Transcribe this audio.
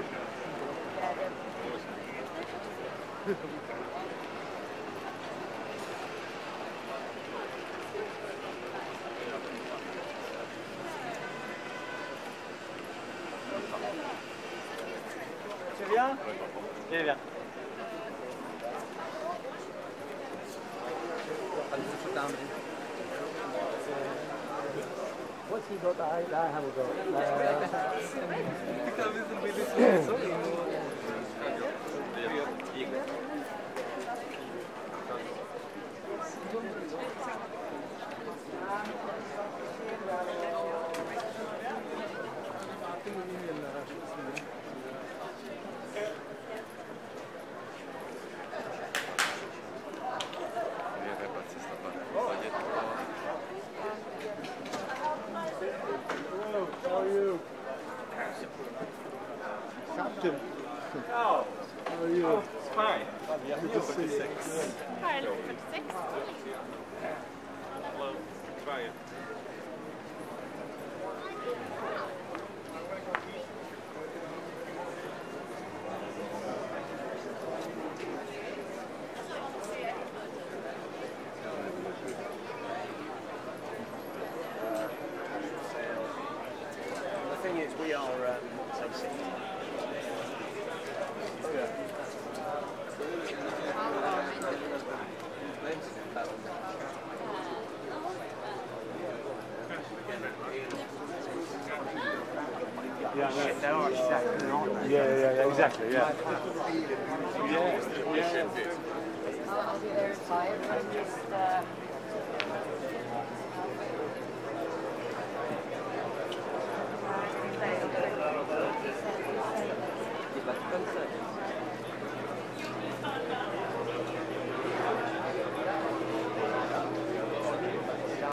Tu viens? Viens, viens. What's he got? I haven't got. How are you? Captain. Oh, How are you? oh, it's fine. Good to see you. Hi, 56. Hello. Try it. The thing is, we are basic. Yeah, Shit, they're already stacking, aren't they? yeah, exactly, yeah. I'll be there in 5. I'm just